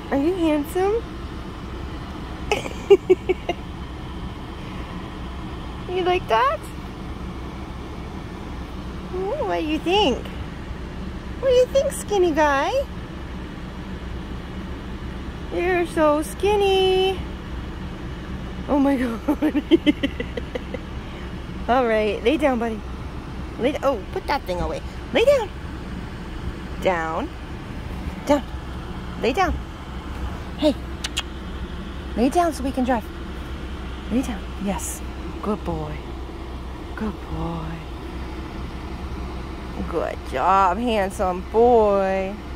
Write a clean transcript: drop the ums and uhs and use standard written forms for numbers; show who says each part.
Speaker 1: Are you handsome? You like that? Ooh, what do you think? What do you think, skinny guy? You're so skinny. Oh my god. Alright, lay down, buddy. Oh, put that thing away. Lay down. Down. Down. Lay down. Hey. Lay down so we can drive. Lay down. Yes. Good boy. Good boy. Good job, handsome boy.